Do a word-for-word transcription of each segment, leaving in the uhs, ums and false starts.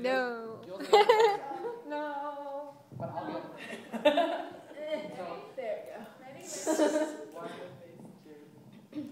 No. You'll say it. No. But I'll get it. So, There we go. one, two, three.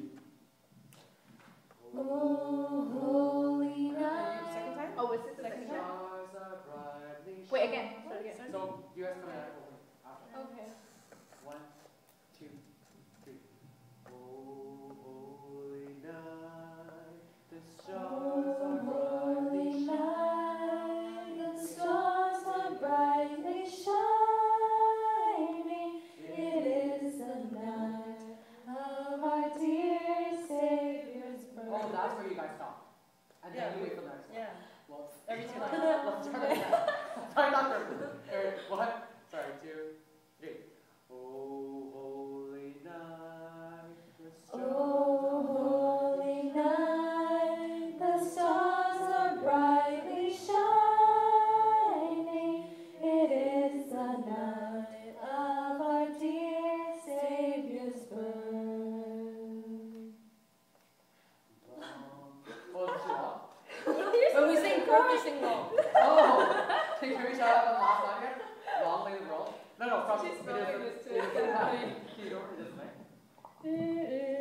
Oh, holy night. Second time? Oh, is it the second time? Stars are brightly Wait, again. shining. Start again. So, you guys come out after. Okay. One, two, three. Oh, holy night, the stars are brightly shining. The stars are brightly shining. It is the night of our dear Savior's birth. Oh, that's where you guys stop. And then Yeah. you wait for the next one. Yeah. Well, Every two let's lines. start again. Sorry, not perfect. Alright, one, sorry, two, three. Oh, holy night, the stars Oh, are holy night, the stars are brightly shining. It is the night of our dear Savior's birth. Oh, it's too long. When we sing chorus, we sing long. Oh! Can you shout out the last line here? Long lay the world? No, no, from She's it is spelling the- this too. it is the- Can you go over this way? It